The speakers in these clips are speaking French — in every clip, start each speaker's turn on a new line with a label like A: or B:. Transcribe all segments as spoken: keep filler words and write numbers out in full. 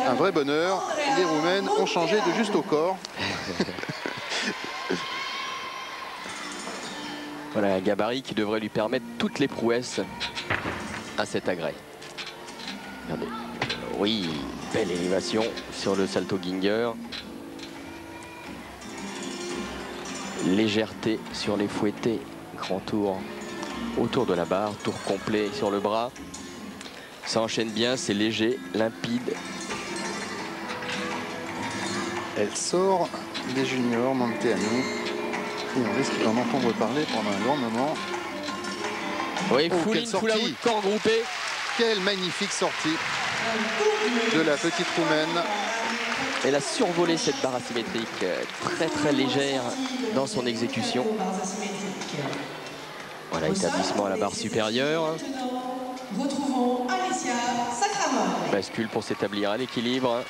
A: un vrai bonheur. Les Roumaines ont changé de juste au corps.
B: Voilà un gabarit qui devrait lui permettre toutes les prouesses à cet agrès. Regardez. Oui, belle élévation sur le salto Ginger. Légèreté sur les fouettés. Grand tour autour de la barre. Tour complet sur le bras. Ça enchaîne bien, c'est léger, limpide.
A: Elle sort des juniors, Manteanu. Et on risque d'en entendre parler pendant un grand moment.
B: Oui,
A: oh,
B: full in, full out, corps groupé.
A: Quelle magnifique sortie de la petite Roumaine.
B: Elle a survolé cette barre asymétrique, très très légère dans son exécution. Voilà, établissement à la barre supérieure.
C: Retrouvons Alicia Sacramone.
B: Bascule pour s'établir à l'équilibre.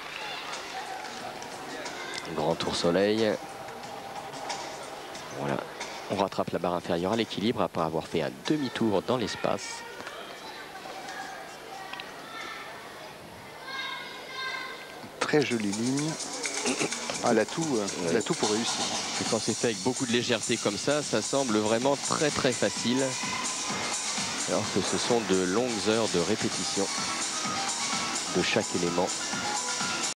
B: Grand tour soleil. Voilà, on rattrape la barre inférieure à l'équilibre après avoir fait un demi-tour dans l'espace.
A: Très jolie ligne. Ah, l'atout euh, l'atout pour réussir.
B: Et quand c'est fait avec beaucoup de légèreté comme ça, ça semble vraiment très très facile. Alors que ce sont de longues heures de répétition de chaque élément.